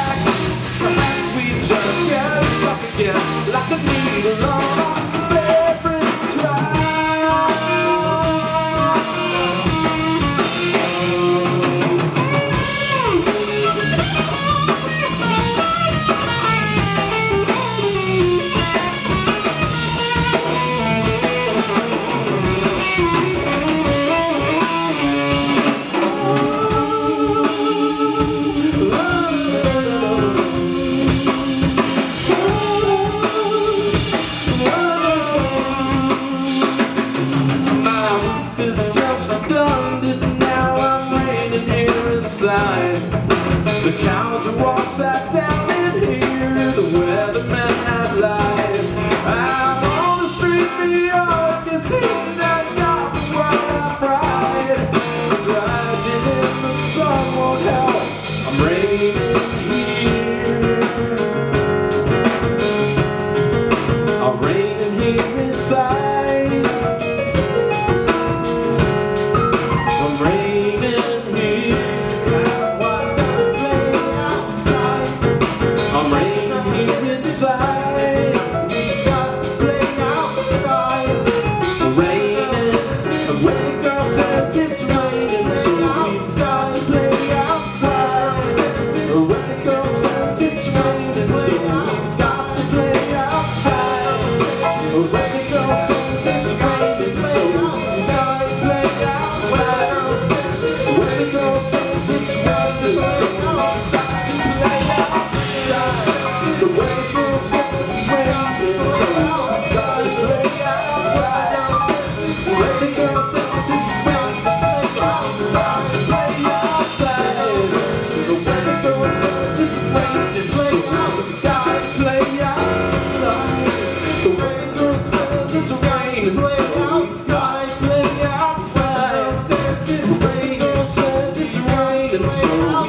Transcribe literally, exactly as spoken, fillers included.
back. Perhaps we just get stuck again, like a needle on our favorite track. The cows are all sat down in here, the weatherman had lied. Out on the street, the August heat that got me while I fried. The driving in the sun won't help, I'm raining here. I'm raining here inside. I'm raining here. I'm raining here inside. We got to play outside. Raining, and when the girl says it's raining, so we've got to play outside. When the girl says it's raining, so we've got to play outside. When the girl says it's raining, so we've got to play outside. When the girl says it's raining, so we've got to play outside. The way the girl says it's raining, so we've got to play outside. When the girl says it's raining, so we've got to play outside. When the girl says it's raining, so we've got to play outside. The way the girl says it's raining, so we've got to play outside. The way the girl says it's raining, so